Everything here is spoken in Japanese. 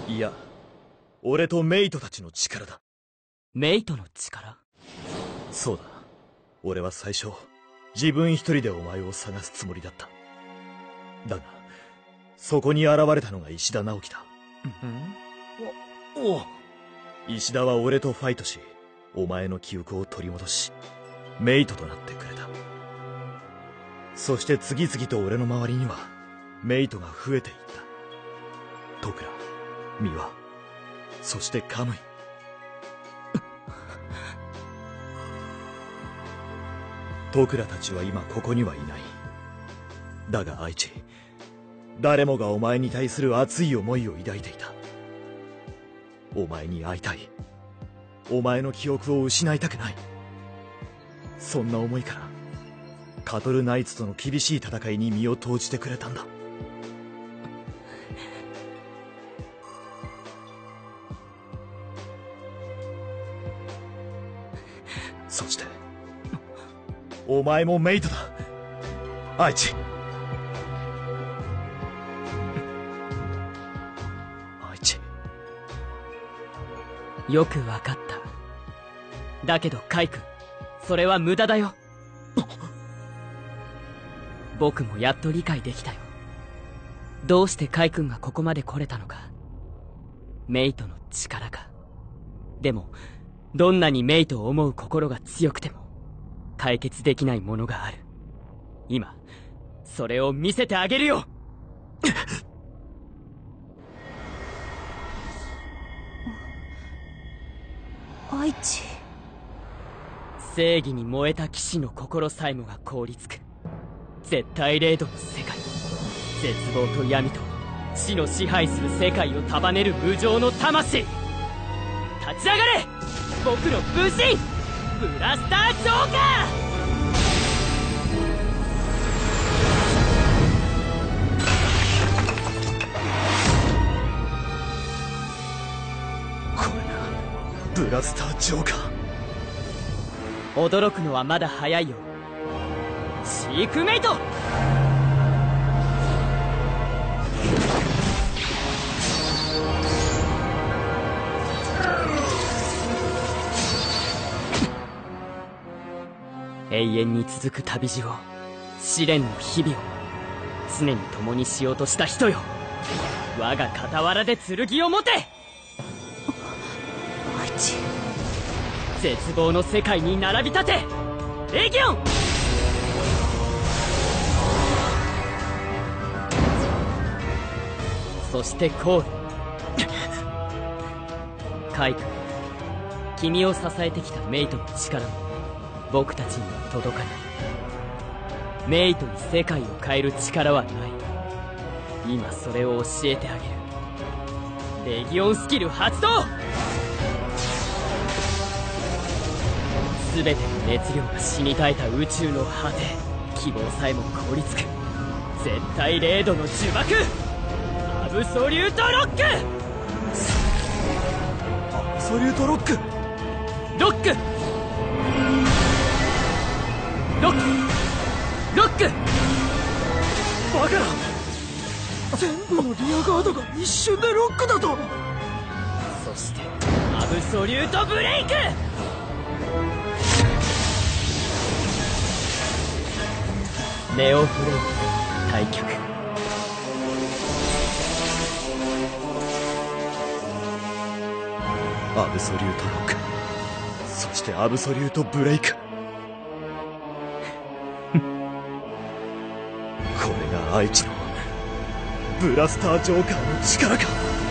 いや、俺とメイトたちの力だ。 メイトの力？ そうだ。俺は最初、自分一人でお前を探すつもりだった。だが、そこに現れたのが石田直樹だ。石田は俺とファイトし、お前の記憶を取り戻し、メイトとなってくれた。そして次々と俺の周りには、メイトが増えていった。徳良、三輪、そしてカムイ。徳良たちは今ここにはいない。だが愛知、誰もがお前に対する熱い思いを抱いていた。お前に会いたい。お前の記憶を失いたくない。そんな思いから、カトルナイツとの厳しい戦いに身を投じてくれたんだ。そして、お前もメイトだ、愛知。愛知。 よくわかった。だけどカイ君、それは無駄だよ。僕もやっと理解できたよ。どうしてカイ君がここまで来れたのか。メイトの力か。でも、どんなにメイトを思う心が強くても、解決できないものがある。今、それを見せてあげるよ。 愛知。 正義に燃えた騎士の心さえもが凍りつく絶対零度の世界。絶望と闇と死の支配する世界を束ねる無常の魂。立ち上がれ、僕の分身ブラスタージョーカー。 ブラスタージョーカー。驚くのはまだ早いよ。シークメイト。永遠に続く旅路を、試練の日々を常に共にしようとした人よ。我が傍らで剣を持て。絶望の世界に並び立て、レギオン。そしてコール。カイ君、君を支えてきたメイトの力も僕たちには届かない。メイトに世界を変える力はない。今それを教えてあげる。レギオンスキル発動。全ての熱量が死に絶えた宇宙の果て、希望さえも凍りつく絶対零度の呪縛、アブソリュートロック。 アブソリュートロック。 ロックロックロック。 バカな、全部のリアガードが一瞬でロックだと。 そしてアブソリュートブレイク。ネオフレイム退却。 アブソリュートロック、そしてアブソリュートブレイク。これが愛知のブラスタージョーカーの力か。